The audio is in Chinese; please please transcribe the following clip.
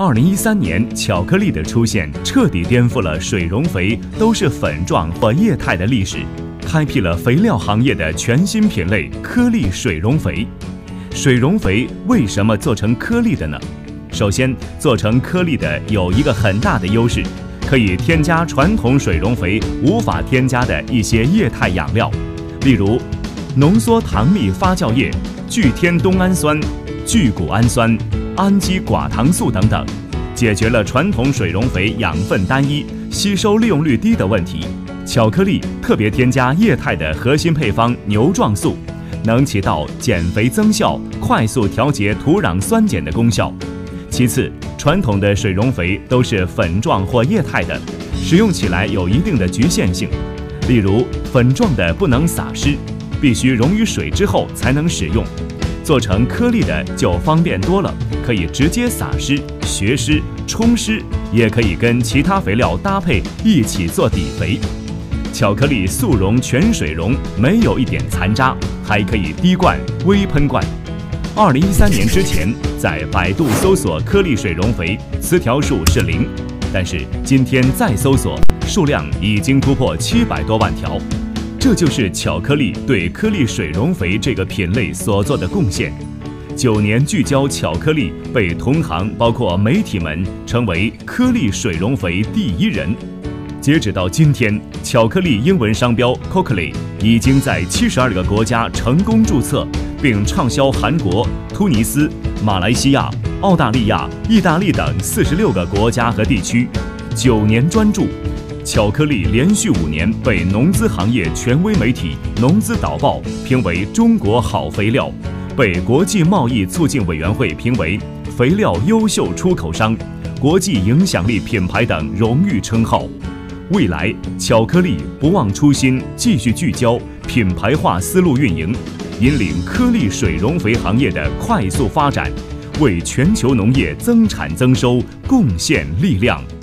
2013年，巧克力的出现彻底颠覆了水溶肥都是粉状或液态的历史，开辟了肥料行业的全新品类——颗粒水溶肥。水溶肥为什么做成颗粒的呢？首先，做成颗粒的有一个很大的优势，可以添加传统水溶肥无法添加的一些液态养料，例如浓缩糖蜜发酵液、聚天冬氨酸、聚谷氨酸、氨基寡糖素等等，解决了传统水溶肥养分单一、吸收利用率低的问题。巧克力特别添加液态的核心配方牛状素，能起到减肥增效、快速调节土壤酸碱的功效。其次，传统的水溶肥都是粉状或液态的，使用起来有一定的局限性，例如粉状的不能撒施，必须溶于水之后才能使用。做成颗粒的就方便多了，可以直接撒施、学施、冲施，也可以跟其他肥料搭配一起做底肥。巧克力速溶全水溶，没有一点残渣，还可以滴灌、微喷灌。2013年之前，在百度搜索颗粒水溶肥，词条数是0，但是今天再搜索，数量已经突破700多万条。这就是巧克力对颗粒水溶肥这个品类所做的贡献。9年聚焦巧克力，被同行包括媒体们称为颗粒水溶肥第一人。截止到今天，巧克力英文商标 Cocoly 已经在72个国家成功注册，并畅销韩国、突尼斯、马来西亚、澳大利亚、意大利等46个国家和地区。9年专注，巧克力连续5年被农资行业权威媒体《农资导报》评为中国好肥料，被国际贸易促进委员会评为肥料优秀出口商、国际影响力品牌等荣誉称号。未来，巧克力不忘初心，继续聚焦品牌化思路运营，引领颗粒水溶肥行业的快速发展，为全球农业增产增收贡献力量。